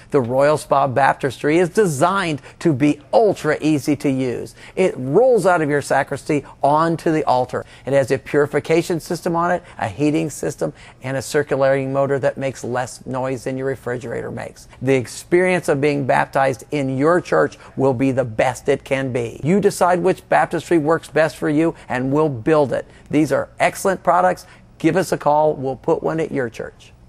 The Royal Spa Baptistry is designed to be ultra easy to use. It rolls out of your sacristy onto the altar. It has a purification system on it, a heating system, and a circulating motor that makes less noise than your refrigerator makes. The experience of being baptized in your church will be the best it can be. You decide which baptistry works best for you, and we'll build it. These are excellent products. Give us a call. We'll put one at your church.